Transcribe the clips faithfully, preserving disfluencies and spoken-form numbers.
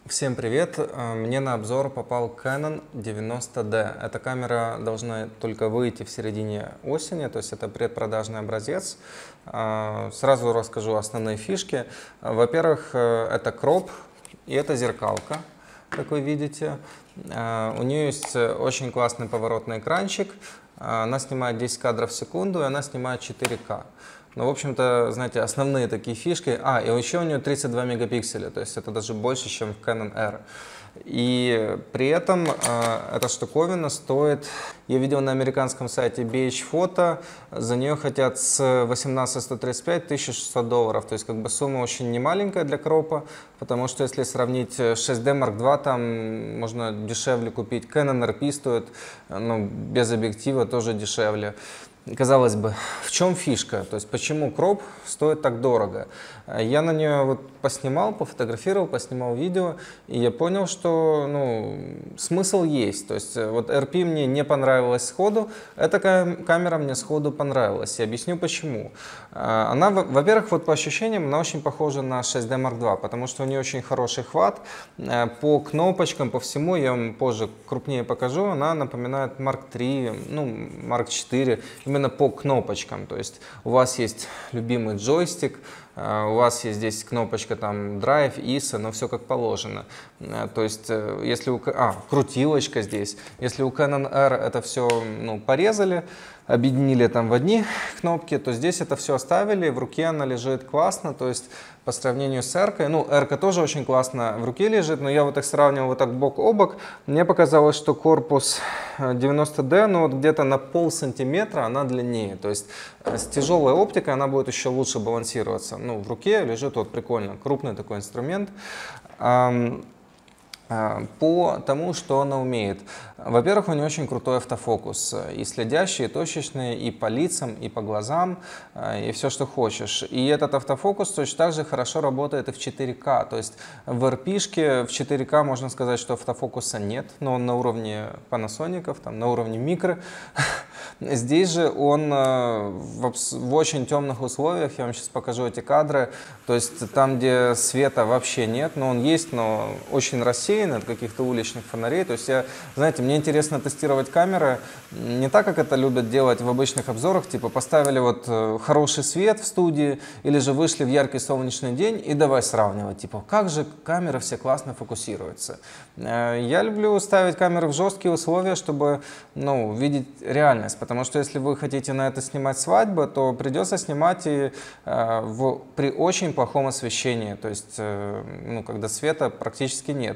Всем привет! Мне на обзор попал Canon девяносто ди. Эта камера должна только выйти в середине осени, то есть это предпродажный образец. Сразу расскажу основные фишки. Во-первых, это кроп и это зеркалка, как вы видите. У нее есть очень классный поворотный экранчик. Она снимает десять кадров в секунду и она снимает четыре ка. Ну, в общем-то, знаете, основные такие фишки. А, и еще у нее тридцать два мегапикселя, то есть это даже больше, чем в Canon R. И при этом э, эта штуковина стоит, я видел на американском сайте би эйч Photo, за нее хотят с восемнадцати ста тридцати пяти тысяч шестисот долларов, то есть как бы сумма очень немаленькая для кропа, потому что если сравнить шесть ди марк два, там можно дешевле купить. Canon эр пи стоит, ну, без объектива тоже дешевле. Казалось бы, в чем фишка? То есть почему кроп стоит так дорого? Я на нее вот поснимал, пофотографировал, поснимал видео, и я понял, что ну, смысл есть. То есть вот эр пи мне не понравилась сходу, эта камера мне сходу понравилась. И объясню почему. Она, во-первых, вот по ощущениям, она очень похожа на шесть ди марк два, потому что у нее очень хороший хват. По кнопочкам, по всему, я вам позже крупнее покажу, она напоминает марк три, ну, марк четыре. Именно по кнопочкам, то есть у вас есть любимый джойстик, у вас есть здесь кнопочка там Drive, ай эс о, но все как положено. То есть если у... А, крутилочка здесь. Если у Canon R это все ну, порезали, объединили там в одни кнопки, то здесь это все оставили, в руке она лежит классно, то есть по сравнению с R, ну, R тоже очень классно в руке лежит, но я вот их сравнивал вот так бок о бок, мне показалось, что корпус девяносто ди, ну, вот где-то на пол сантиметра она длиннее, то есть с тяжелой оптикой она будет еще лучше балансироваться. Ну, в руке лежит вот прикольно, крупный такой инструмент. По тому, что она умеет. Во-первых, у нее очень крутой автофокус. И следящий, и точечный, и по лицам, и по глазам, и все, что хочешь. И этот автофокус точно так же хорошо работает и в четыре ка. То есть в эр пи-шке в четыре ка можно сказать, что автофокуса нет, но он на уровне Panasonic, там, на уровне микро. Здесь же он в, в очень темных условиях, я вам сейчас покажу эти кадры, то есть там, где света вообще нет, но он есть, но очень рассеян от каких-то уличных фонарей. То есть, я, знаете, мне интересно тестировать камеры не так, как это любят делать в обычных обзорах, типа поставили вот хороший свет в студии или же вышли в яркий солнечный день и давай сравнивать, типа, как же камеры все классно фокусируются. Я люблю ставить камеры в жесткие условия, чтобы, ну, видеть реальность. Потому что если вы хотите на это снимать свадьбы, то придется снимать и э, в, при очень плохом освещении, то есть э, ну, когда света практически нет.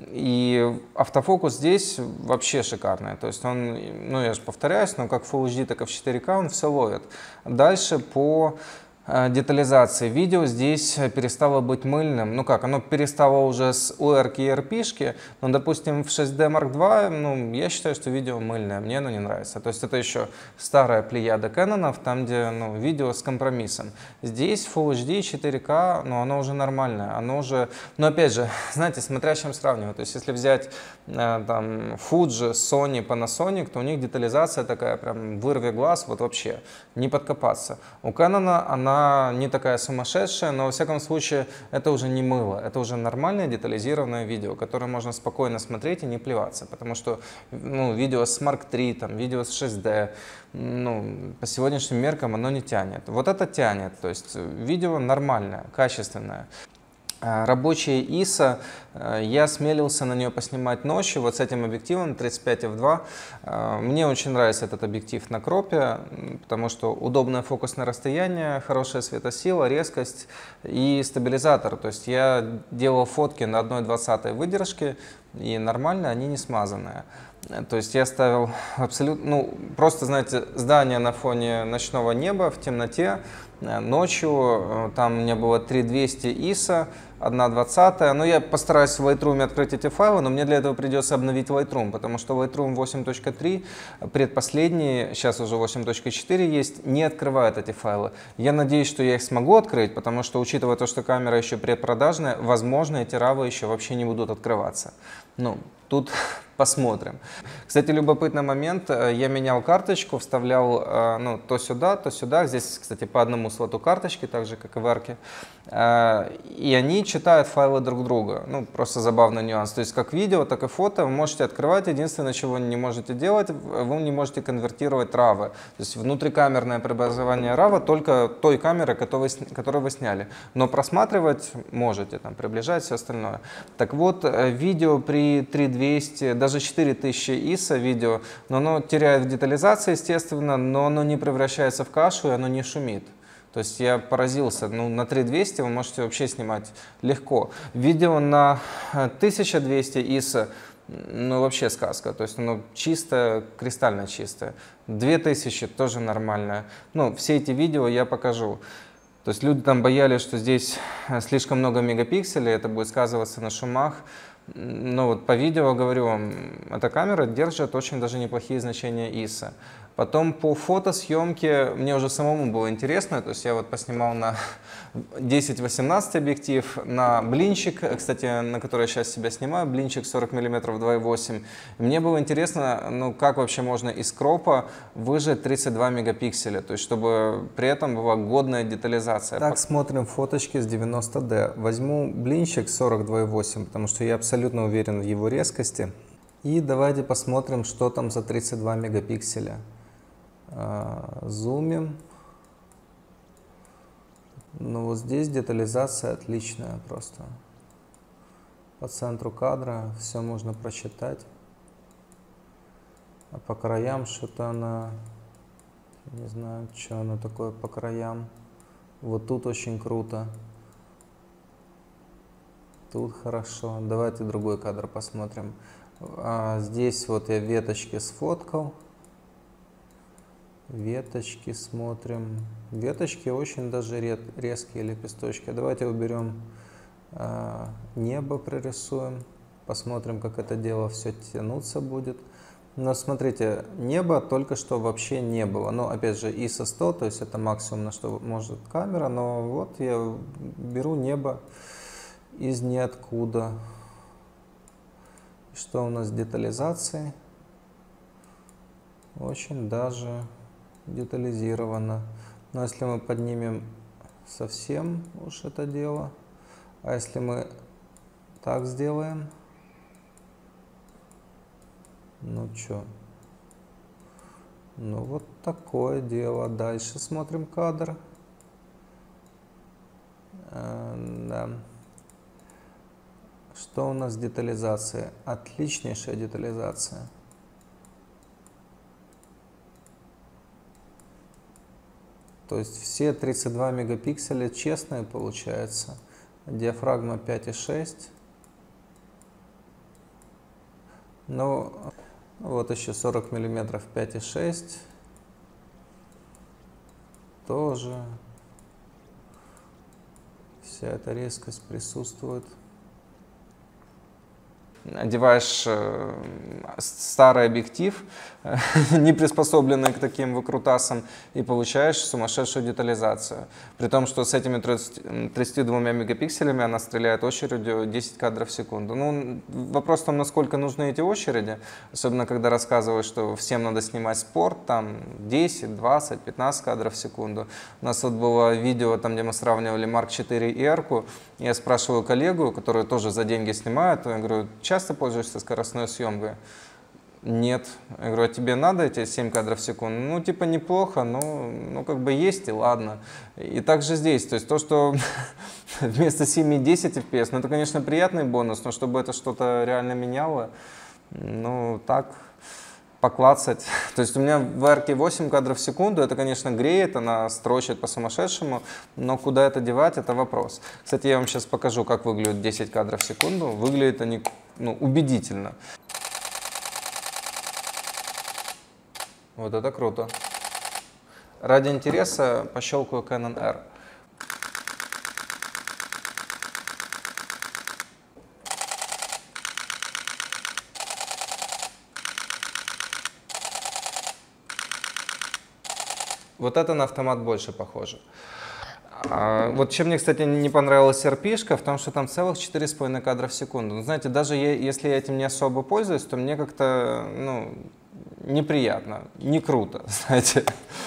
И автофокус здесь вообще шикарный. То есть он, ну я же повторяюсь, но как Full эйч ди, так и в четыре ка он все ловит. Дальше по детализации. Видео здесь перестало быть мыльным. Ну как, оно перестало уже с у эр-ки и эр пи-шки, но, допустим, в шесть ди марк два, ну, я считаю, что видео мыльное, мне оно не нравится. То есть это еще старая плеяда Кэнонов, там, где, ну, видео с компромиссом. Здесь Full эйч ди, четыре ка, ну, оно уже нормальное, оно уже... Но, опять же, знаете, смотря с чем сравнивать. То есть если взять, э, там, Fuji, Sony, Panasonic, то у них детализация такая, прям, вырви глаз, вот вообще, не подкопаться. У Canon она не такая сумасшедшая, но во всяком случае это уже не мыло, это уже нормальное детализированное видео, которое можно спокойно смотреть и не плеваться, потому что ну, видео с марк три, там, видео с шесть ди, ну, по сегодняшним меркам оно не тянет. Вот это тянет, то есть видео нормальное, качественное. Рабочая ай эс о, я осмелился на нее поснимать ночью, вот с этим объективом тридцать пять эф два. Мне очень нравится этот объектив на кропе, потому что удобное фокусное расстояние, хорошая светосила, резкость и стабилизатор. То есть я делал фотки на одной двадцатой выдержке, и нормально, они не смазанные. То есть я ставил абсолютно, ну, просто, знаете, здание на фоне ночного неба в темноте, ночью, там у меня было три двести ай эс о, одна двадцатая, но я постараюсь в Lightroom открыть эти файлы, но мне для этого придется обновить Lightroom, потому что Lightroom восемь точка три, предпоследний, сейчас уже восемь точка четыре есть, не открывает эти файлы. Я надеюсь, что я их смогу открыть, потому что, учитывая то, что камера еще предпродажная, возможно, эти равы еще вообще не будут открываться. Ну, тут Посмотрим. Кстати, любопытный момент. Я менял карточку, вставлял ну, то сюда, то сюда. Здесь, кстати, по одному слоту карточки, так же, как и в Арке. И они читают файлы друг друга. Ну, просто забавный нюанс. То есть, как видео, так и фото вы можете открывать. Единственное, чего вы не можете делать, вы не можете конвертировать равы. То есть, внутрикамерное преобразование рава только той камеры, которую вы сняли. Но просматривать можете, там, приближать, все остальное. Так вот, видео при три тысячи двести, даже четыре тысячи ай эс о видео, но оно теряет в детализации, естественно, но оно не превращается в кашу и оно не шумит. То есть я поразился, ну, на три тысячи двести вы можете вообще снимать легко. Видео на тысячу двести ай эс о, ну, вообще сказка, то есть оно чистое, кристально чистое. две тысячи тоже нормальное. Ну, все эти видео я покажу. То есть люди там боялись, что здесь слишком много мегапикселей, это будет сказываться на шумах. Но вот по видео, говорю вам, эта камера держит очень даже неплохие значения ай эс о. Потом по фотосъемке мне уже самому было интересно, то есть я вот поснимал на десять восемнадцать объектив, на блинчик, кстати, на который я сейчас себя снимаю, блинчик сорок миллиметров два и восемь. Мне было интересно, ну как вообще можно из кропа выжать тридцать два мегапикселя, то есть чтобы при этом была годная детализация. Так, смотрим фоточки с девяносто дэ. Возьму блинчик сорок два и восемь, потому что я абсолютно уверен в его резкости. И давайте посмотрим, что там за тридцать два мегапикселя. Зумим. Ну вот здесь детализация отличная просто. По центру кадра все можно прочитать. А по краям что-то она... Не знаю, что оно такое по краям. Вот тут очень круто. Тут хорошо. Давайте другой кадр посмотрим. А здесь вот я веточки сфоткал. Веточки смотрим. Веточки очень даже резкие лепесточки. Давайте уберем а, небо, прорисуем. Посмотрим, как это дело все тянуться будет. Но смотрите, неба только что вообще не было. Но опять же ай эс о сто, то есть это максимум, на что может камера. Но вот я беру небо из ниоткуда. Что у нас с детализацией? Очень даже детализировано. Но если мы поднимем совсем уж это дело, а если мы так сделаем, ну чё, ну вот такое дело. Дальше смотрим кадр. Э, да. Что у нас с детализацией? Отличнейшая детализация. То есть все тридцать два мегапикселя честные получается. Диафрагма пять и шесть. Ну, вот еще сорок миллиметров пять и шесть. Тоже вся эта резкость присутствует. Одеваешь э, старый объектив, э, не приспособленный к таким выкрутасам, и получаешь сумасшедшую детализацию. При том, что с этими тридцатью двумя мегапикселями она стреляет очередью десять кадров в секунду. Ну, вопрос в том, насколько нужны эти очереди, особенно когда рассказываешь, что всем надо снимать спорт, там десять, двадцать, пятнадцать кадров в секунду. У нас вот было видео, там, где мы сравнивали Марк четыре и Эрку. Я спрашиваю коллегу, который тоже за деньги снимает, я говорю, часто пользуешься скоростной съемкой? Нет. Я говорю, а тебе надо эти семь кадров в секунду? Ну, типа, неплохо, но ну, как бы есть, и ладно. И также здесь, то есть то, что вместо семи-десяти эф пи эс, ну, это, конечно, приятный бонус, но чтобы это что-то реально меняло, ну, так, поклацать. То есть у меня в Арке восемь кадров в секунду, это, конечно, греет, она строчит по-сумасшедшему, но куда это девать, это вопрос. Кстати, я вам сейчас покажу, как выглядят десять кадров в секунду. Выглядят они, ну, убедительно. Вот это круто. Ради интереса пощелкаю Canon R. Вот это на автомат больше похоже. А, вот чем мне, кстати, не понравилась эр пи-шка, в том, что там целых четыре с половиной кадра в секунду. Ну, знаете, даже я, если я этим не особо пользуюсь, то мне как-то, ну, неприятно, не круто, знаете.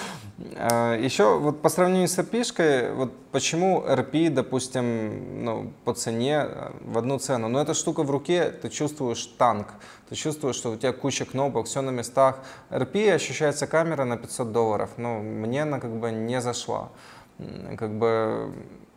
Еще вот по сравнению с эр пи-шкой, вот почему эр пи, допустим, ну, по цене в одну цену, но эта штука в руке, ты чувствуешь танк, ты чувствуешь, что у тебя куча кнопок, все на местах. эр пи ощущается камера на пятьсот долларов, но мне она как бы не зашла. Как бы...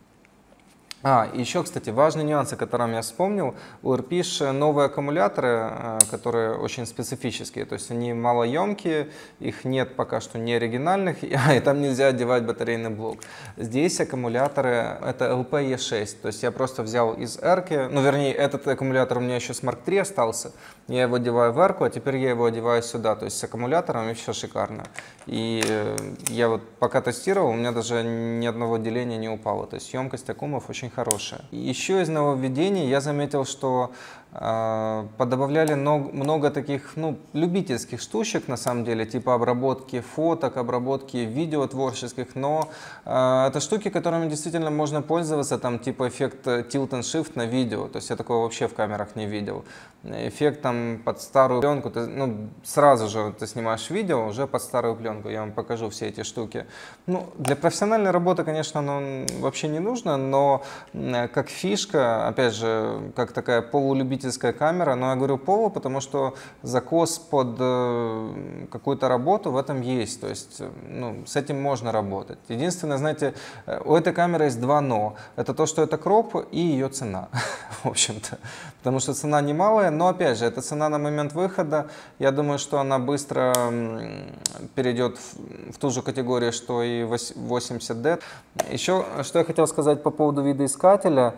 А, еще, кстати, важный нюанс, о котором я вспомнил. У эр пи новые аккумуляторы, которые очень специфические, то есть они малоемкие, их нет пока что не оригинальных, и там нельзя одевать батарейный блок. Здесь аккумуляторы, это эл пи и шесть, то есть я просто взял из R-ки, ну вернее, этот аккумулятор у меня еще с марк три остался, я его одеваю в R-ку, а теперь я его одеваю сюда, то есть с аккумулятором все шикарно. И я вот пока тестировал, у меня даже ни одного деления не упало, то есть емкость аккумов очень хорошая. Еще из нововведений я заметил, что э, подобавляли много, много таких, ну, любительских штучек, на самом деле, типа обработки фоток, обработки видео творческих, но э, это штуки, которыми действительно можно пользоваться, там, типа эффект tilt and shift на видео, то есть я такого вообще в камерах не видел. Эффект там под старую пленку, ты, ну, сразу же ты снимаешь видео уже под старую пленку, я вам покажу все эти штуки. Ну, для профессиональной работы, конечно, оно вообще не нужно, но как фишка, опять же, как такая полулюбительская камера, но я говорю полу, потому что закос под какую-то работу в этом есть, то есть, ну, с этим можно работать. Единственное, знаете, у этой камеры есть два но. Это то, что это кроп и ее цена, в общем-то, потому что цена немалая, но, опять же, это цена на момент выхода. Я думаю, что она быстро перейдет в, в ту же категорию, что и восемьдесят ди. Еще, что я хотел сказать по поводу видоискателя.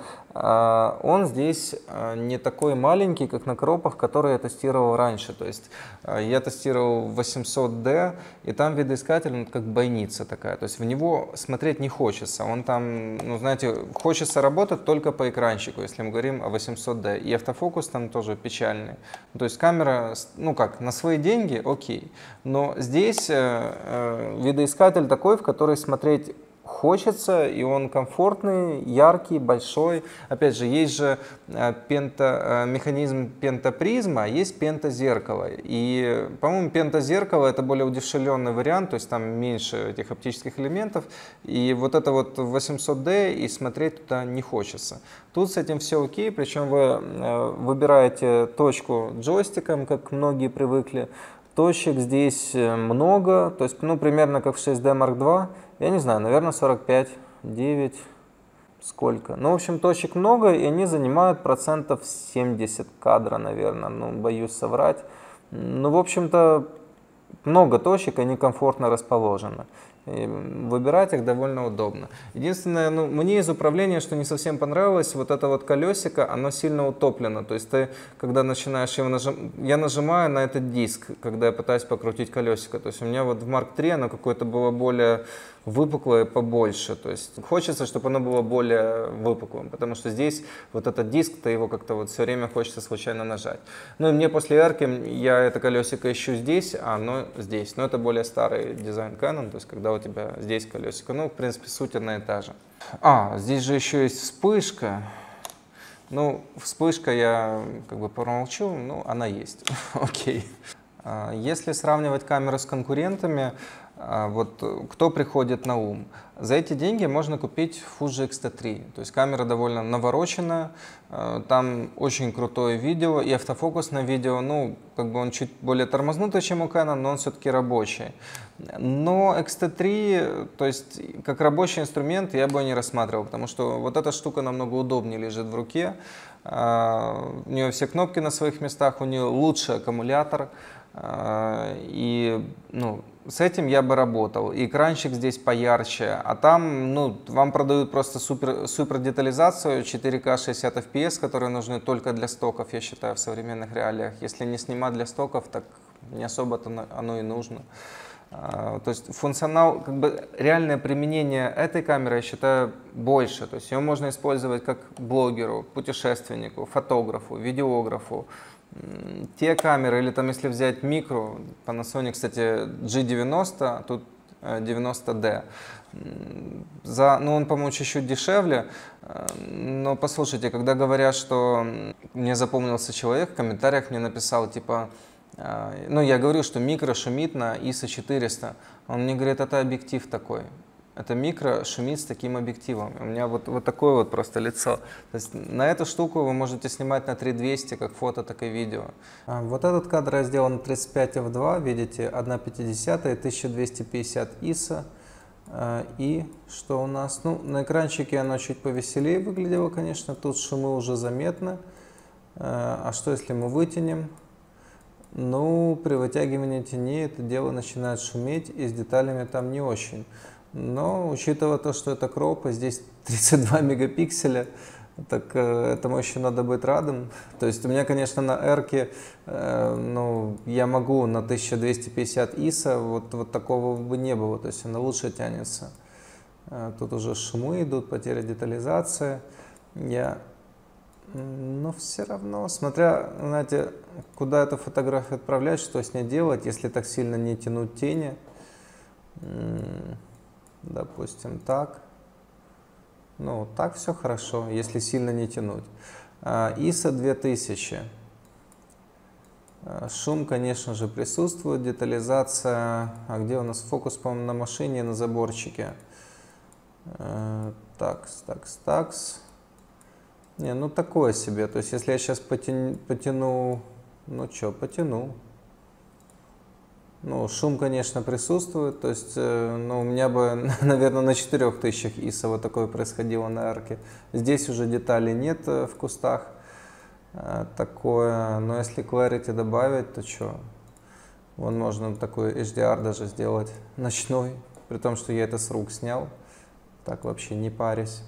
Он здесь не такой маленький, как на кропах, которые я тестировал раньше. То есть я тестировал восемьсот ди, и там видоискатель, ну, как бойница такая. То есть в него смотреть не хочется. Он там, ну, знаете, хочется работать только по экранчику, если мы говорим о восемьсот ди. И автофокус там тоже печальный. То есть камера, ну как, на свои деньги, окей. Но здесь э, э, видоискатель такой, в который смотреть хочется, и он комфортный, яркий, большой. Опять же, есть же э, пента, э, механизм пентапризма, а есть пентазеркало. И, по-моему, пентазеркало — это более удешевленный вариант, то есть там меньше этих оптических элементов. И вот это вот восемьсот ди, и смотреть туда не хочется. Тут с этим все окей, причем вы э, выбираете точку джойстиком, как многие привыкли. Точек здесь много, то есть, ну, примерно как в шесть ди марк два. Я не знаю, наверное, сорок пять, девять, сколько. Ну, в общем, точек много, и они занимают процентов семьдесят кадра, наверное, ну, боюсь соврать. Ну, в общем-то, много точек, они комфортно расположены. И выбирать их довольно удобно. Единственное, ну, мне из управления, что не совсем понравилось, вот это вот колесико, оно сильно утоплено. То есть ты, когда начинаешь его нажимать, я нажимаю на этот диск, когда я пытаюсь покрутить колесико. То есть у меня вот в марк три оно какое-то было более выпуклое, побольше. То есть хочется, чтобы оно было более выпуклым, потому что здесь вот этот диск, ты его как-то вот все время хочется случайно нажать. Ну и мне после R-ки я это колесико ищу здесь, а оно здесь. Но это более старый дизайн Canon, то есть когда у тебя здесь колесико. Ну, в принципе, суть одна и та же. А, здесь же еще есть вспышка. Ну, вспышка я как бы промолчу, ну, она есть. Окей. Если сравнивать камеры с конкурентами, вот кто приходит на ум? За эти деньги можно купить Fuji икс ти три. То есть камера довольно навороченная, там очень крутое видео, и автофокус на видео, ну, как бы он чуть более тормознутый, чем у Canon, но он все-таки рабочий. Но икс ти три, то есть как рабочий инструмент, я бы его не рассматривал, потому что вот эта штука намного удобнее лежит в руке, у нее все кнопки на своих местах, у нее лучший аккумулятор, и, ну, с этим я бы работал. И экранчик здесь поярче, а там, ну, вам продают просто супер, супер детализацию четыре ка шестьдесят эф пи эс, которые нужны только для стоков, я считаю, в современных реалиях. Если не снимать для стоков, так не особо-то оно и нужно. То есть функционал, как бы реальное применение этой камеры, я считаю, больше. То есть ее можно использовать как блогеру, путешественнику, фотографу, видеографу. Те камеры, или там если взять микро, Panasonic, кстати, джи девяносто, тут девяносто дэ. За, ну, он, по-моему, чуть-чуть дешевле, но послушайте, когда говорят, что мне запомнился человек, в комментариях мне написал, типа, ну, я говорю, что микро шумит на ай эс о четыреста, он мне говорит, это объектив такой. Это микро шумит с таким объективом. У меня вот, вот такое вот просто лицо. То есть на эту штуку вы можете снимать на три двести, как фото, так и видео. А вот этот кадр я сделал на тридцать пять эф два, видите, одна пятидесятая, тысяча двести пятьдесят ай эс о. И что у нас? Ну, на экранчике оно чуть повеселее выглядело, конечно. Тут шумы уже заметны. А что если мы вытянем? Ну, при вытягивании теней это дело начинает шуметь, и с деталями там не очень. Но, учитывая то, что это кроп, и здесь тридцать два мегапикселя, так э, этому еще надо быть радым. То есть у меня, конечно, на R-ке, э, ну, я могу на тысяча двести пятьдесят ай эс о, вот, вот такого бы не было, то есть она лучше тянется. Э, тут уже шумы идут, потеря детализации. Я... Но все равно, смотря, знаете, куда эту фотографию отправлять, что с ней делать, если так сильно не тянуть тени. Допустим, так. Ну, так все хорошо, если сильно не тянуть. ай эс о две тысячи. Шум, конечно же, присутствует, детализация. А где у нас фокус, по-моему, на машине, на заборчике? Такс, такс, такс. Не, ну такое себе. То есть, если я сейчас потяну, потяну ну что, потяну. Ну, шум, конечно, присутствует, то есть, ну, у меня бы, наверное, на четырёх тысячах ай эс о вот такое происходило на R-ке. Здесь уже деталей нет в кустах, такое, но если clarity добавить, то что? Вон можно такой эйч ди ар даже сделать ночной, при том, что я это с рук снял, так вообще не парясь.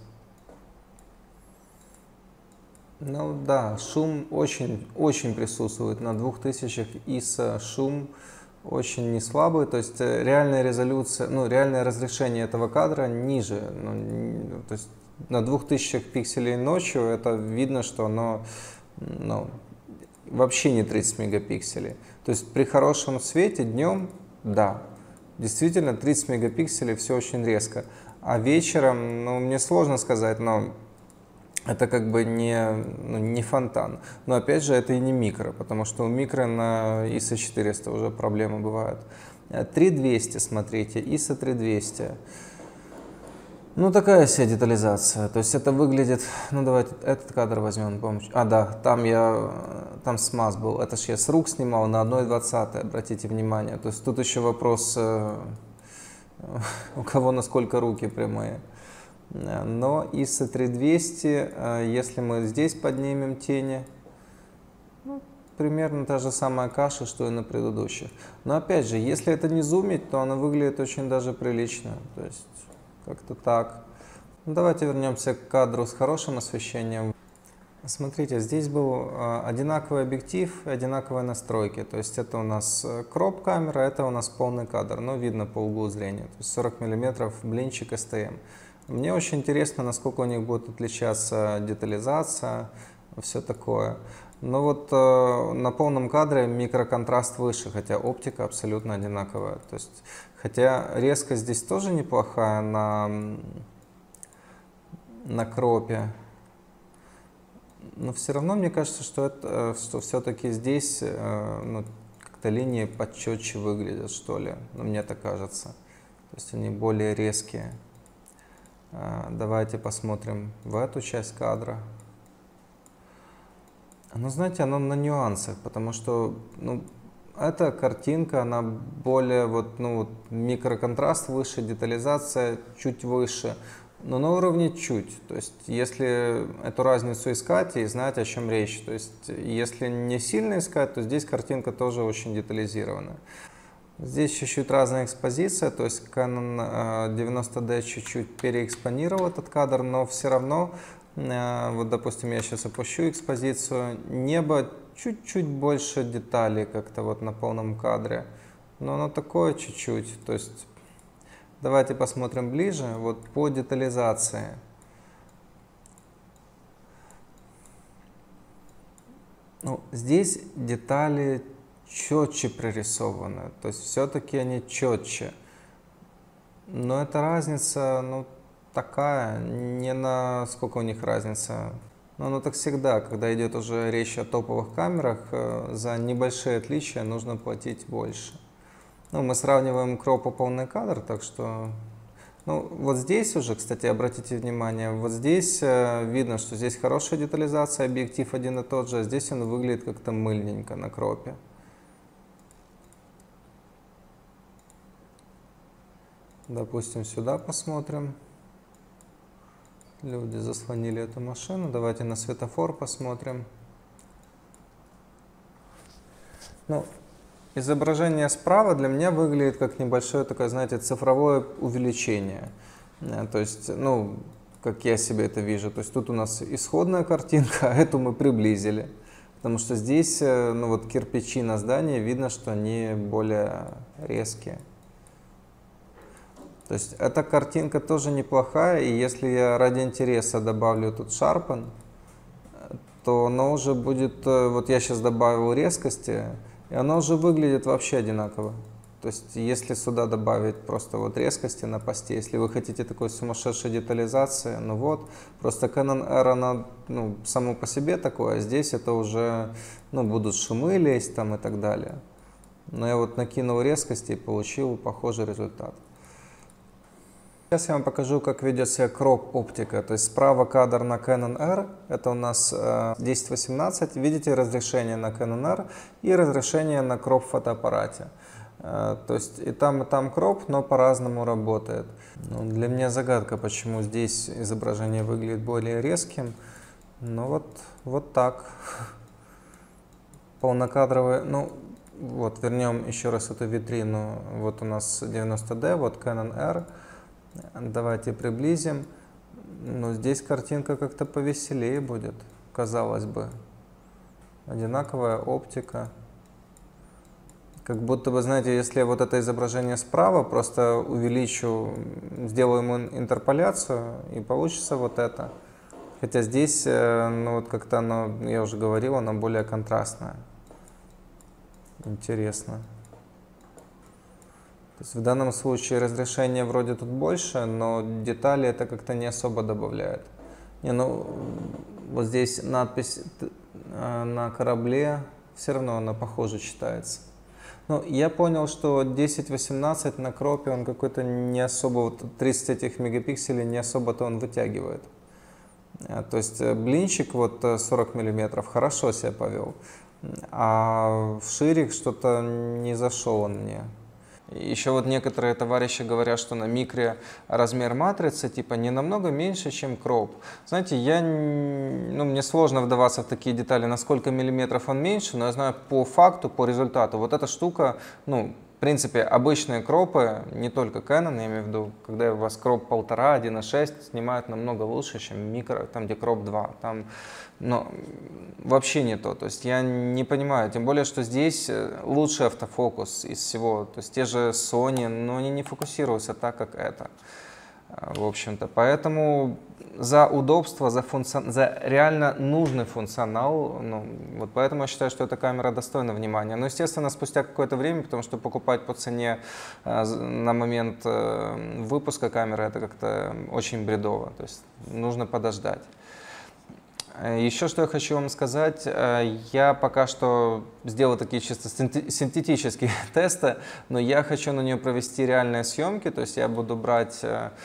Ну да, шум очень, очень присутствует на двух тысячах ай эс о, шум очень не слабый, то есть реальная резолюция, ну, реальное разрешение этого кадра ниже, ну, то есть на двух тысячах пикселей ночью это видно, что оно, ну, вообще не тридцать мегапикселей. То есть при хорошем свете днем, да, действительно тридцать мегапикселей, все очень резко, а вечером, ну, мне сложно сказать, но это как бы не, ну, не фонтан. Но опять же, это и не микро, потому что у микро на ай эс о четыреста уже проблемы бывают. три двести, смотрите, ай эс о три двести. Ну, такая себе детализация. То есть это выглядит... Ну, давайте этот кадр возьмем. Помощь. А, да, там я... Там смаз был. Это ж я с рук снимал на одна двадцатая, обратите внимание. То есть тут еще вопрос, у кого насколько руки прямые. Но ай эс о три двести, если мы здесь поднимем тени, ну, примерно та же самая каша, что и на предыдущих. Но опять же, если это не зумить, то она выглядит очень даже прилично. То есть как-то так. Ну, давайте вернемся к кадру с хорошим освещением. Смотрите, здесь был одинаковый объектив и одинаковые настройки. То есть это у нас кроп камера, это у нас полный кадр. Но видно по углу зрения. То есть сорок миллиметров блинчик эс тэ эм. Мне очень интересно, насколько у них будет отличаться детализация, все такое. Но вот э, на полном кадре микроконтраст выше, хотя оптика абсолютно одинаковая. То есть, хотя резкость здесь тоже неплохая на, на кропе, но все равно мне кажется, что, это, что все-таки здесь э, ну, как-то линии почетче выглядят, что ли. Но мне так кажется. То есть они более резкие. Давайте посмотрим в эту часть кадра. Ну, знаете, оно на нюансах, потому что, ну, эта картинка, она более, вот, ну, вот, микроконтраст выше, детализация чуть выше, но на уровне чуть. То есть, если эту разницу искать и знать, о чем речь, то есть, если не сильно искать, то здесь картинка тоже очень детализированная. Здесь чуть-чуть разная экспозиция, то есть Canon девяносто дэ чуть-чуть переэкспонировал этот кадр, но все равно, вот допустим, я сейчас опущу экспозицию, небо чуть-чуть больше деталей как-то вот на полном кадре, но оно такое чуть-чуть, то есть давайте посмотрим ближе, вот по детализации. Ну, здесь детали четче прорисованы, то есть все-таки они четче. Но эта разница, ну, такая, не на сколько у них разница. Но оно так всегда, когда идет уже речь о топовых камерах, э, за небольшие отличия нужно платить больше. Ну, мы сравниваем кроп и полный кадр, так что... Ну, вот здесь уже, кстати, обратите внимание, вот здесь э, видно, что здесь хорошая детализация, объектив один и тот же, а здесь он выглядит как-то мыльненько на кропе. Допустим, сюда посмотрим. Люди заслонили эту машину. Давайте на светофор посмотрим. Ну, изображение справа для меня выглядит как небольшое такое, знаете, цифровое увеличение. То есть, ну, как я себе это вижу. То есть тут у нас исходная картинка, а эту мы приблизили. Потому что здесь, ну вот кирпичи на здании, видно, что они более резкие. То есть эта картинка тоже неплохая, и если я ради интереса добавлю тут Sharpen, то оно уже будет, вот я сейчас добавил резкости, и оно уже выглядит вообще одинаково. То есть если сюда добавить просто вот резкости на посте, если вы хотите такой сумасшедшей детализации, ну вот, просто Canon R, она, ну, само по себе такое, а здесь это уже, ну, будут шумы лезть там и так далее. Но я вот накинул резкости и получил похожий результат. Сейчас я вам покажу, как ведет себя кроп оптика. То есть справа кадр на Canon R, это у нас десять восемнадцать. Видите разрешение на Canon R и разрешение на кроп фотоаппарате. То есть и там, и там кроп, но по-разному работает. Ну, для меня загадка, почему здесь изображение выглядит более резким. Ну вот, вот так. Полнокадровые, ну вот, вернем еще раз эту витрину. Вот у нас девяносто дэ, вот Canon R. Давайте приблизим. Но здесь картинка как-то повеселее будет, казалось бы. Одинаковая оптика. Как будто бы, знаете, если вот это изображение справа, просто увеличу, сделаю ему интерполяцию, и получится вот это. Хотя здесь, ну вот как-то оно, я уже говорил, оно более контрастное. Интересно. То есть в данном случае разрешение вроде тут больше, но детали это как-то не особо добавляет. Не, ну, вот здесь надпись на корабле, все равно она похоже читается. Ну, я понял, что десять восемнадцать на кропе он какой-то не особо, вот тридцать этих мегапикселей не особо-то он вытягивает. То есть блинчик вот сорок миллиметров хорошо себя повел, а в ширик что-то не зашел он мне. Еще вот некоторые товарищи говорят, что на микре размер матрицы типа не намного меньше, чем кроп. Знаете, я, ну, мне сложно вдаваться в такие детали, на сколько миллиметров он меньше, но я знаю по факту, по результату. Вот эта штука, ну, в принципе, обычные кропы, не только Canon, я имею в виду, когда у вас кроп полтора, один и шесть, снимают намного лучше, чем микро, там где кроп два. Там, ну, вообще не то. То есть я не понимаю, тем более, что здесь лучший автофокус из всего. То есть те же Sony, но они не фокусируются так, как это. В общем-то, поэтому за удобство, за, функцион... за реально нужный функционал, ну, вот поэтому я считаю, что эта камера достойна внимания. Но, естественно, спустя какое-то время, потому что покупать по цене э, на момент э, выпуска камеры это как-то очень бредово, то есть нужно подождать. Еще что я хочу вам сказать, я пока что сделал такие чисто синтетические тесты, но я хочу на нее провести реальные съемки, то есть я буду брать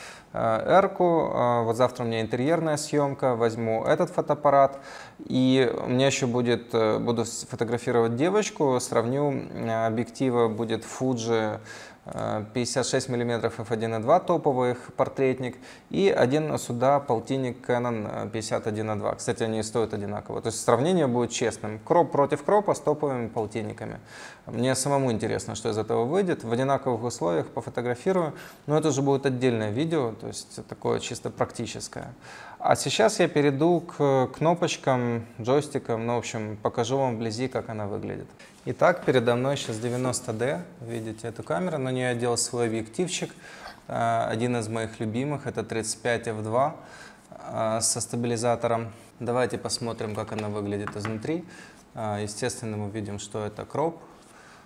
R-ку, вот завтра у меня интерьерная съемка, возьму этот фотоаппарат, и у меня еще будет, буду фотографировать девочку, сравню, объектива будет Fuji пятьдесят шесть миллиметров эф один и два топовых портретник и один сюда полтинник Canon пятьдесят один и два. Кстати, они стоят одинаково. То есть сравнение будет честным. Кроп против кропа с топовыми полтинниками. Мне самому интересно, что из этого выйдет. В одинаковых условиях пофотографирую. Но это уже будет отдельное видео, то есть такое чисто практическое. А сейчас я перейду к кнопочкам, джойстикам. Ну, в общем, покажу вам вблизи, как она выглядит. Итак, передо мной сейчас девяносто дэ, видите эту камеру, на нее я делал свой объективчик, один из моих любимых, это тридцать пять эф два со стабилизатором. Давайте посмотрим, как она выглядит изнутри. Естественно, мы видим, что это кроп,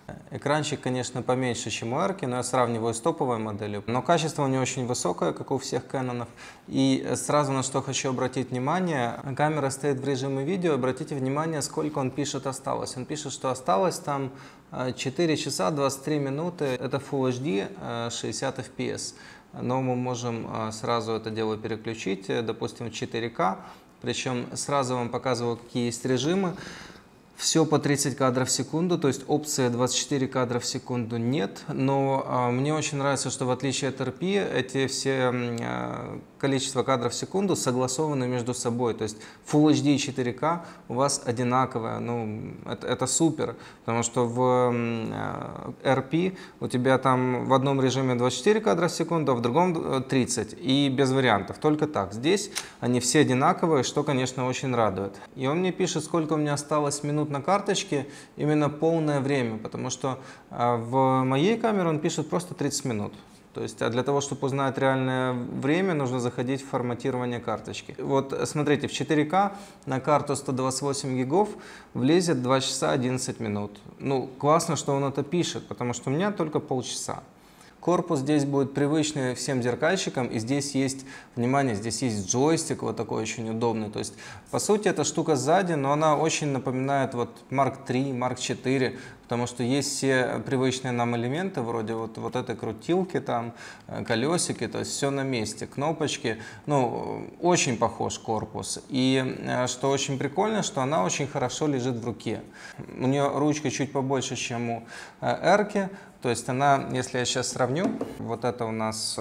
Экранчик, конечно, поменьше, чем у Эрки, но я сравниваю с топовой моделью. Но качество у него очень высокое, как у всех Кэнонов. И сразу на что хочу обратить внимание, камера стоит в режиме видео, обратите внимание, сколько он пишет осталось. Он пишет, что осталось там четыре часа двадцать три минуты, это Full эйч ди шестьдесят эф пи эс. Но мы можем сразу это дело переключить, допустим, в четыре ка, причем сразу вам показываю, какие есть режимы. Все по тридцать кадров в секунду, то есть опции двадцать четыре кадра в секунду нет, но э, мне очень нравится, что в отличие от эр пи, эти все э, количество кадров в секунду согласованы между собой, то есть Full эйч ди и четыре ка у вас одинаковое, ну это, это супер, потому что в э, эр пи у тебя там в одном режиме двадцать четыре кадра в секунду, а в другом тридцать, и без вариантов, только так. Здесь они все одинаковые, что, конечно, очень радует. И он мне пишет, сколько у меня осталось минут на карточке, именно полное время, потому что э, в моей камере он пишет просто тридцать минут. То есть, а для того, чтобы узнать реальное время, нужно заходить в форматирование карточки. Вот смотрите, в четыре ка на карту сто двадцать восемь гигов влезет два часа одиннадцать минут. Ну, классно, что он это пишет, потому что у меня только полчаса. Корпус здесь будет привычный всем зеркальщикам, и здесь есть, внимание, здесь есть джойстик вот такой очень удобный. То есть, по сути, эта штука сзади, но она очень напоминает вот Марк три, Марк четыре, потому что есть все привычные нам элементы, вроде вот, вот этой крутилки, там, колесики, то есть все на месте, кнопочки. Ну, очень похож корпус. И что очень прикольно, что она очень хорошо лежит в руке. У нее ручка чуть побольше, чем у Эрки. То есть она, если я сейчас сравню, вот это у нас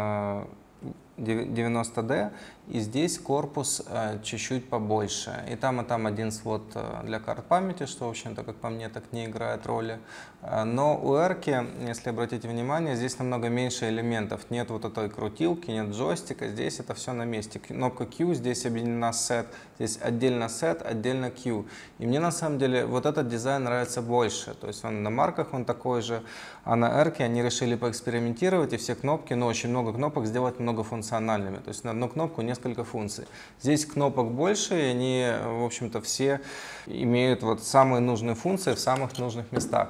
девяносто дэ, и здесь корпус чуть-чуть побольше. И там, и там один слот для карт памяти, что, в общем-то, как по мне, так не играет роли. Но у Эрки, если обратите внимание, здесь намного меньше элементов. Нет вот этой крутилки, нет джойстика, здесь это все на месте. Кнопка Q, здесь объединена Set, здесь отдельно Set, отдельно Q. И мне, на самом деле, вот этот дизайн нравится больше. То есть он на марках, он такой же, а на Эрке они решили поэкспериментировать и все кнопки, ну, очень много кнопок сделать многофункциональными. То есть на одну кнопку несколько несколько функций. Здесь кнопок больше, и они, в общем-то, все имеют вот самые нужные функции в самых нужных местах.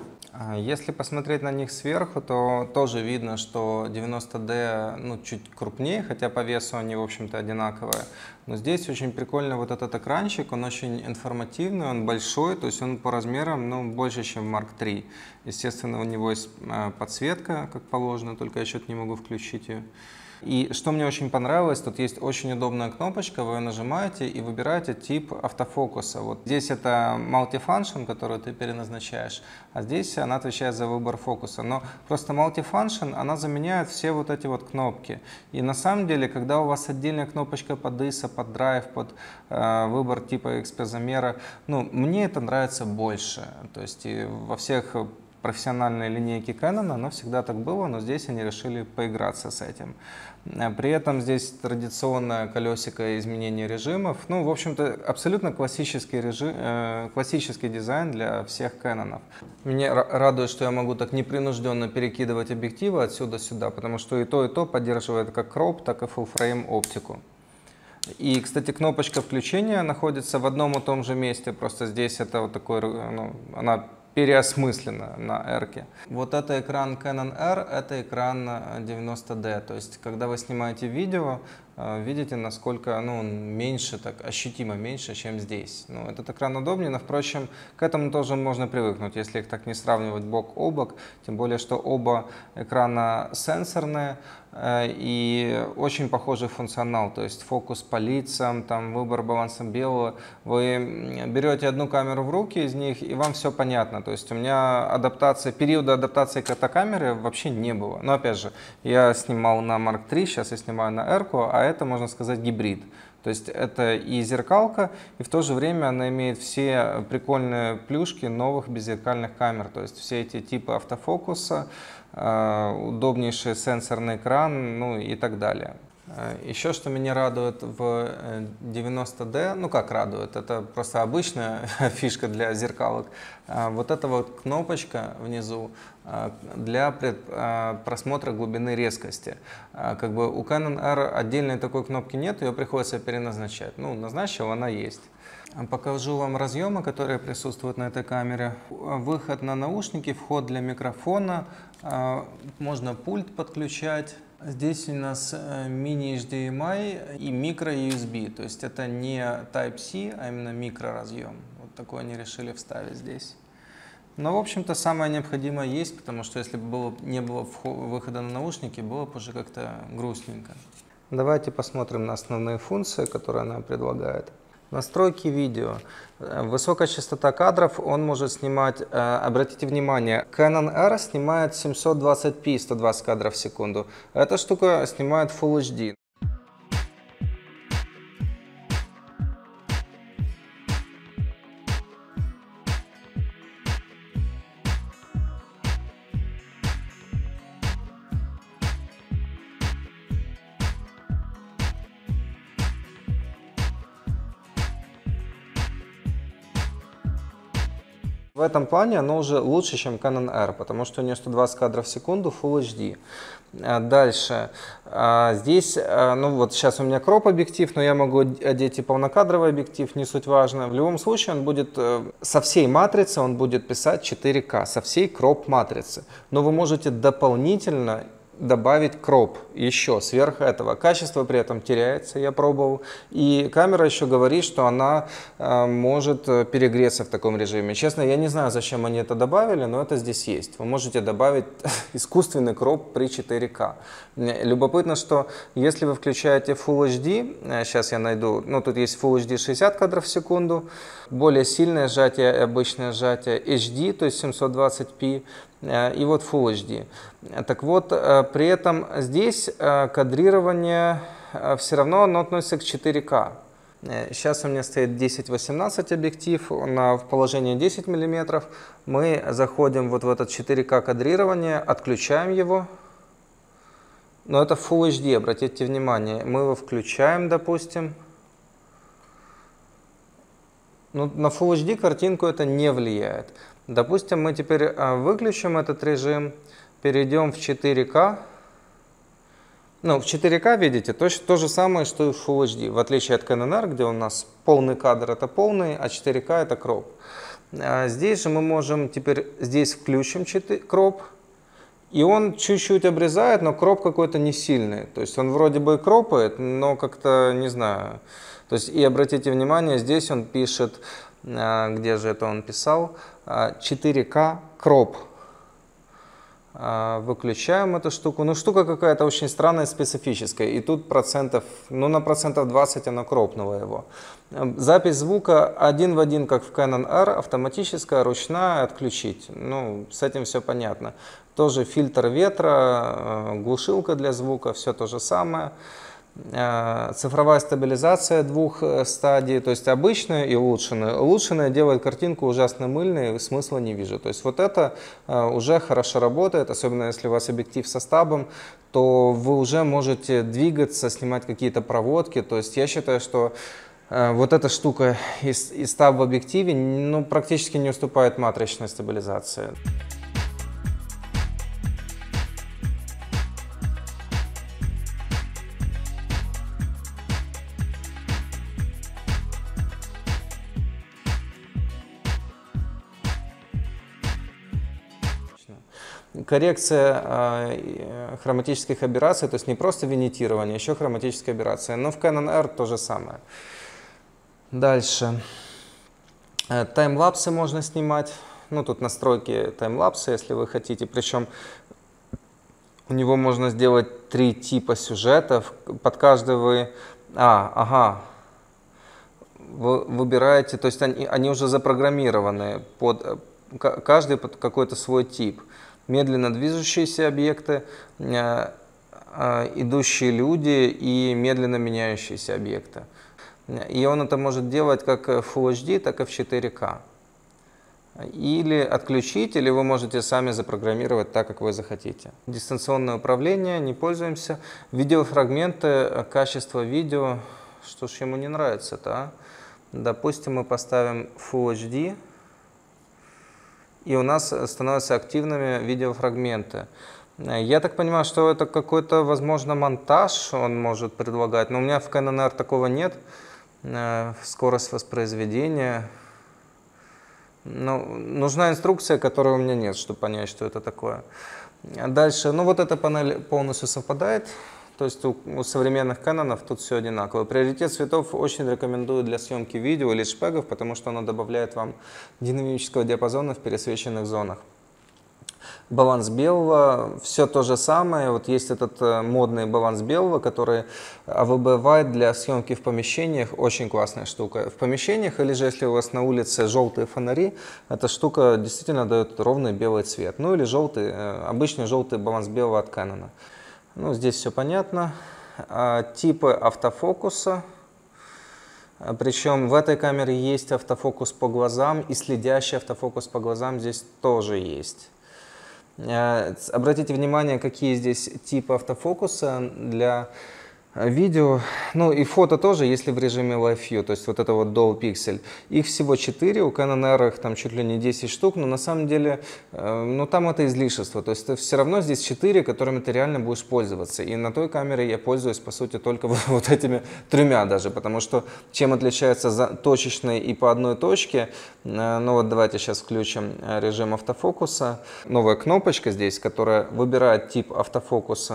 Если посмотреть на них сверху, то тоже видно, что девяносто дэ ну, чуть крупнее, хотя по весу они, в общем-то, одинаковые. Но здесь очень прикольно вот этот экранчик, он очень информативный, он большой, то есть он по размерам ну, больше, чем Марк три. Естественно, у него есть подсветка, как положено, только я что-то не могу включить ее. И что мне очень понравилось, тут есть очень удобная кнопочка, вы ее нажимаете и выбираете тип автофокуса. Вот здесь это multifunction, который ты переназначаешь, а здесь она отвечает за выбор фокуса. Но просто multifunction, она заменяет все вот эти вот кнопки. И на самом деле, когда у вас отдельная кнопочка под ай эс о, под драйв, под э, выбор типа экспозамера, ну, мне это нравится больше. То есть и во всех профессиональной линейки Canon, оно всегда так было, но здесь они решили поиграться с этим. При этом здесь традиционное колесико изменения режимов. Ну, в общем-то, абсолютно классический, режим, э, классический дизайн для всех Canon'ов. Меня радует, что я могу так непринужденно перекидывать объективы отсюда сюда, потому что и то, и то поддерживает как кроп, так и full frame оптику. И, кстати, кнопочка включения находится в одном и том же месте, просто здесь это вот такой, ну, она переосмысленно на Эрке. Вот это экран Canon R, это экран девяносто дэ. То есть, когда вы снимаете видео, видите, насколько ну, меньше, так ощутимо меньше, чем здесь. Ну, этот экран удобнее, но, впрочем, к этому тоже можно привыкнуть, если их так не сравнивать бок о бок. Тем более, что оба экрана сенсорные и очень похожий функционал. То есть фокус по лицам, там, выбор баланса белого. Вы берете одну камеру в руки из них, и вам все понятно. То есть у меня адаптация, периода адаптации к этой камере вообще не было. Но, опять же, я снимал на Марк три, сейчас я снимаю на Эрку, а это, можно сказать, гибрид. То есть это и зеркалка, и в то же время она имеет все прикольные плюшки новых беззеркальных камер. То есть все эти типы автофокуса, удобнейший сенсорный экран, ну и так далее. Еще что меня радует в девяносто дэ, ну как радует, это просто обычная фишка для зеркалок. Вот эта вот кнопочка внизу для просмотра глубины резкости. Как бы у Canon R отдельной такой кнопки нет, ее приходится переназначать. Ну, назначил, она есть. Покажу вам разъемы, которые присутствуют на этой камере. Выход на наушники, вход для микрофона, можно пульт подключать. Здесь у нас мини-эйч ди эм ай и микро-ю эс би, то есть это не Type-C, а именно микроразъем. Вот такой они решили вставить здесь. Но, в общем-то, самое необходимое есть, потому что если бы было, не было выхода на наушники, было бы уже как-то грустненько. Давайте посмотрим на основные функции, которые она предлагает. Настройки видео. Высокая частота кадров, он может снимать, обратите внимание, Canon R снимает семьсот двадцать пи, сто двадцать кадров в секунду. Эта штука снимает Full эйч ди. В этом плане оно уже лучше, чем Canon R, потому что у нее сто двадцать кадров в секунду, Full эйч ди. Дальше. Здесь, ну вот сейчас у меня кроп объектив, но я могу одеть и полнокадровый объектив, не суть важно. В любом случае он будет со всей матрицы, он будет писать четыре ка, со всей кроп матрицы. Но вы можете дополнительно добавить кроп еще сверх этого. Качество при этом теряется, я пробовал. И камера еще говорит, что она э, может перегреться в таком режиме. Честно, я не знаю, зачем они это добавили, но это здесь есть. Вы можете добавить искусственный кроп при четыре ка. Любопытно, что если вы включаете Full эйч ди, сейчас я найду, ну тут есть Full эйч ди шестьдесят кадров в секунду, более сильное сжатие и обычное сжатие, эйч ди, то есть семьсот двадцать пи, и вот Full эйч ди. Так вот, при этом здесь кадрирование все равно оно относится к четыре ка. Сейчас у меня стоит десять восемнадцать объектив на положение десять миллиметров. Мы заходим вот в этот четыре ка кадрирование, отключаем его. Но это Full эйч ди, обратите внимание. Мы его включаем, допустим. Ну, на Full эйч ди картинку это не влияет. Допустим, мы теперь выключим этот режим, перейдем в четыре ка. Ну, в четыре ка, видите, то, то же самое, что и в Full эйч ди. В отличие от Canon R, где у нас полный кадр это полный, а четыре ка это кроп. А здесь же мы можем теперь, здесь включим кроп, и он чуть-чуть обрезает, но кроп какой-то не сильный. То есть он вроде бы кропает, но как-то, не знаю. То есть, и обратите внимание, здесь он пишет, где же это он писал, четыре ка кроп. Выключаем эту штуку. Ну, штука какая-то очень странная, специфическая. И тут процентов, ну, на процентов двадцать она кропнула его. Запись звука один в один, как в Canon R, автоматическая, ручная, отключить. Ну, с этим все понятно. Тоже фильтр ветра, глушилка для звука, все то же самое. Цифровая стабилизация двух стадий, то есть обычная и улучшенная. Улучшенная делает картинку ужасно мыльной, смысла не вижу. То есть вот это уже хорошо работает, особенно если у вас объектив со стабом, то вы уже можете двигаться, снимать какие-то проводки. То есть я считаю, что вот эта штука и стаб в объективе ну, практически не уступает матричной стабилизации. Коррекция э, хроматических аберраций, то есть не просто винитирование, еще хроматическая аберрация. Но в Canon R то же самое. Дальше. Э, таймлапсы можно снимать. Ну, тут настройки таймлапса, если вы хотите. Причем у него можно сделать три типа сюжетов. Под каждый вы... А, ага. Вы выбираете, то есть они, они уже запрограммированы под... Каждый под какой-то свой тип. Медленно движущиеся объекты, э, э, идущие люди и медленно меняющиеся объекты. И он это может делать как в Full эйч ди, так и в четыре ка. Или отключить, или вы можете сами запрограммировать так, как вы захотите. Дистанционное управление, не пользуемся. Видеофрагменты, качество видео, что ж ему не нравится-то, а? Допустим, мы поставим Full эйч ди. И у нас становятся активными видеофрагменты. Я так понимаю, что это какой-то, возможно, монтаж он может предлагать, но у меня в Canon R такого нет. э, скорость воспроизведения. Ну, нужна инструкция, которой у меня нет, чтобы понять, что это такое. Дальше, ну вот эта панель полностью совпадает. То есть у, у современных Канонов тут все одинаково. Приоритет цветов очень рекомендую для съемки видео или шпегов, потому что оно добавляет вам динамического диапазона в пересвеченных зонах. Баланс белого, все то же самое. Вот есть этот э, модный баланс белого, который эй ви би White для съемки в помещениях. Очень классная штука. В помещениях, или же если у вас на улице желтые фонари, эта штука действительно дает ровный белый цвет. Ну или желтый, э, обычный желтый баланс белого от Canon. Ну, здесь все понятно. А, типы автофокуса. Причем в этой камере есть автофокус по глазам, и следящий автофокус по глазам здесь тоже есть. Обратите внимание, какие здесь типы автофокуса для видео, ну и фото тоже, если в режиме Live View, то есть вот это вот Dual Pixel. Их всего четыре, у Canon R их там чуть ли не десять штук, но на самом деле, э, ну там это излишество, то есть все равно здесь четыре, которыми ты реально будешь пользоваться. И на той камере я пользуюсь, по сути, только вот, вот этими тремя даже, потому что чем отличается за, точечный и по одной точке, э, ну вот давайте сейчас включим режим автофокуса. Новая кнопочка здесь, которая выбирает тип автофокуса.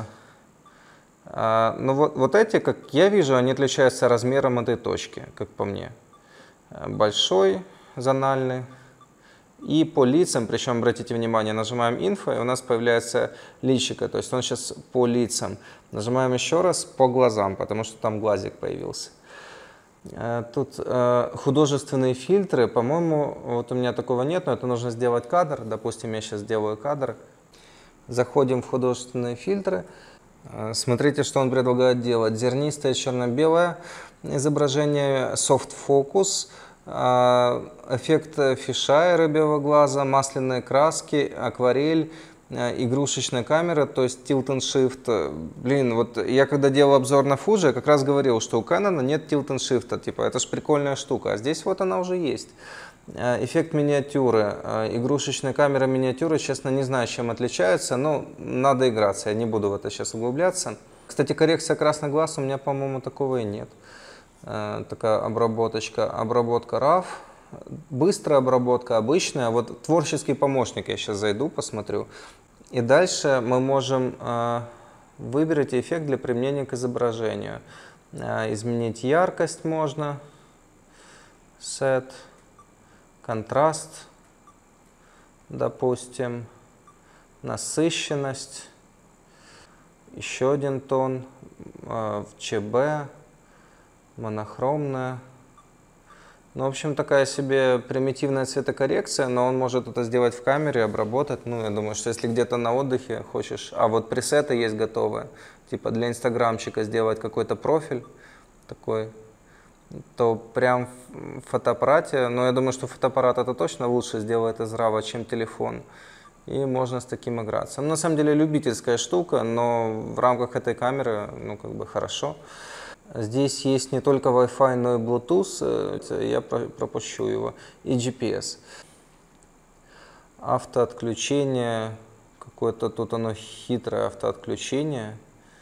Но вот, вот эти, как я вижу, они отличаются размером этой точки, как по мне. Большой, зональный. И по лицам, причем, обратите внимание, нажимаем инфо, и у нас появляется личико, то есть он сейчас по лицам. Нажимаем еще раз по глазам, потому что там глазик появился. Тут художественные фильтры, по-моему, вот у меня такого нет, но это нужно сделать кадр. Допустим, я сейчас сделаю кадр. Заходим в художественные фильтры. Смотрите, что он предлагает делать. Зернистое черно-белое изображение, soft focus, эффект фишая рыбьего глаза, масляные краски, акварель, игрушечная камера, то есть tilt and shift. Блин, вот я когда делал обзор на Fuji, я как раз говорил, что у Canon нет tilt and shift, типа это ж прикольная штука, а здесь вот она уже есть. Эффект миниатюры, игрушечная камера миниатюры, честно, не знаю, чем отличается, но надо играться, я не буду в это сейчас углубляться. Кстати, коррекция красных глаз у меня, по-моему, такого и нет. Такая обработочка, обработка раф, быстрая обработка, обычная. Вот творческий помощник, я сейчас зайду, посмотрю. И дальше мы можем выбрать эффект для применения к изображению. Изменить яркость можно, set. Контраст, допустим, насыщенность, еще один тон, в ЧБ, монохромная. Ну, в общем, такая себе примитивная цветокоррекция, но он может это сделать в камере, обработать. Ну, я думаю, что если где-то на отдыхе хочешь, а вот пресеты есть готовые, типа для инстаграмчика сделать какой-то профиль такой, то прям в фотоаппарате, но я думаю, что фотоаппарат это точно лучше сделает из рава, чем телефон. И можно с таким играться. Ну, на самом деле любительская штука, но в рамках этой камеры, ну, как бы хорошо. Здесь есть не только Wi-Fi, но и Bluetooth, я пропущу его, и джи пи эс. Автоотключение, какое-то тут оно хитрое автоотключение.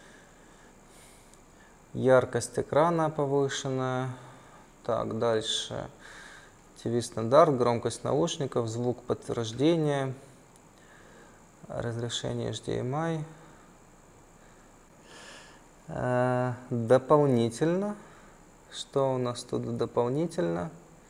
Яркость экрана повышенная. Так, дальше. ти ви стандарт, громкость наушников, звук подтверждения, разрешение эйч ди эм ай. Э, дополнительно. Что у нас тут дополнительно?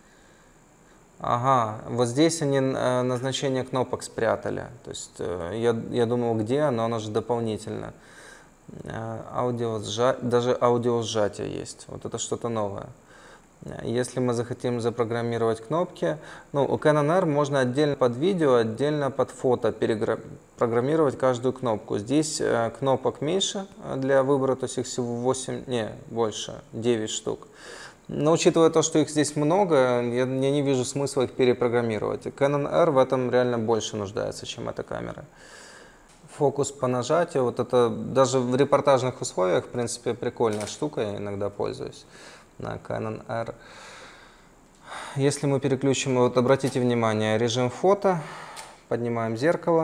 Ага, вот здесь они э, назначение кнопок спрятали. То есть э, я, я думал, где оно, оно же дополнительно. Аудио сжа... Даже аудио сжатие есть. Вот это что-то новое. Если мы захотим запрограммировать кнопки, ну, у Canon R можно отдельно под видео, отдельно под фото перепрограммировать каждую кнопку. Здесь э, кнопок меньше для выбора, то есть их всего восемь, не, больше, девять штук. Но учитывая то, что их здесь много, я, я не вижу смысла их перепрограммировать. Canon R в этом реально больше нуждается, чем эта камера. Фокус по нажатию, вот это даже в репортажных условиях, в принципе, прикольная штука, я иногда пользуюсь на Canon R. Если мы переключим, вот обратите внимание, режим фото, поднимаем зеркало,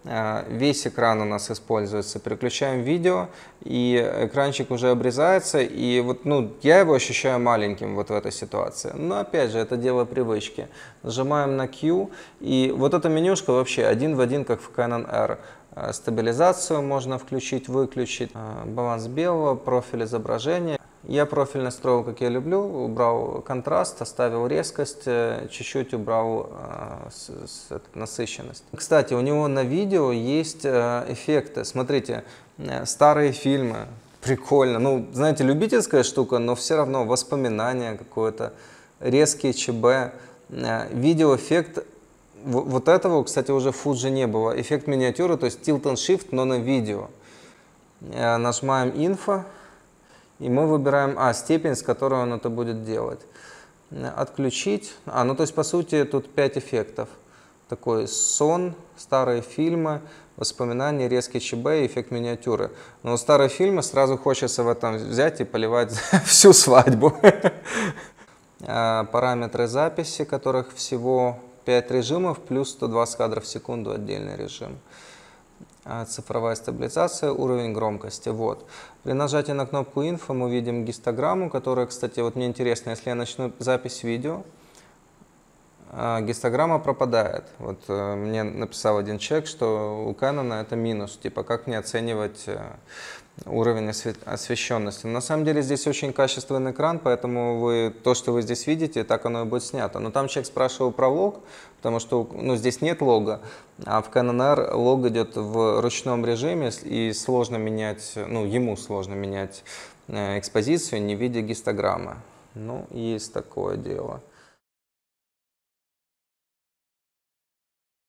весь экран у нас используется. Переключаем видео, и экранчик уже обрезается, и вот, ну, я его ощущаю маленьким вот в этой ситуации. Но опять же, это дело привычки. Нажимаем на Q, и вот эта менюшка вообще один в один, как в Canon R. Стабилизацию можно включить, выключить, баланс белого, профиль изображения. Я профиль настроил, как я люблю, убрал контраст, оставил резкость, чуть-чуть убрал э, с, с, насыщенность. Кстати, у него на видео есть э, эффекты. Смотрите, э, старые фильмы, прикольно. Ну, знаете, любительская штука, но все равно воспоминания какое-то, резкие ЧБ, э, видеоэффект. Вот этого, кстати, уже в Fuji не было. Эффект миниатюры, то есть tilt and shift, но на видео. Э, нажимаем инфо. И мы выбираем, а, степень, с которой он это будет делать. Отключить. А, ну то есть по сути тут пять эффектов. Такой сон, старые фильмы, воспоминания, резкий ЧБ, эффект миниатюры. Но старые фильмы сразу хочется в этом взять и поливать всю свадьбу. Параметры записи, которых всего пять режимов, плюс сто двадцать кадров в секунду отдельный режим. Цифровая стабилизация, уровень громкости. Вот. При нажатии на кнопку «Инфо» мы видим гистограмму, которая, кстати, вот мне интересно, если я начну запись видео, гистограмма пропадает. Вот мне написал один человек, что у Canon это минус, типа как мне оценивать уровень освещенности. Но на самом деле здесь очень качественный экран, поэтому вы, то, что вы здесь видите, так оно и будет снято. Но там человек спрашивал про лог, потому что, ну, здесь нет лога, а в Canon R лог идет в ручном режиме, и сложно менять, ну, ему сложно менять экспозицию, не видя гистограммы. Ну, есть такое дело.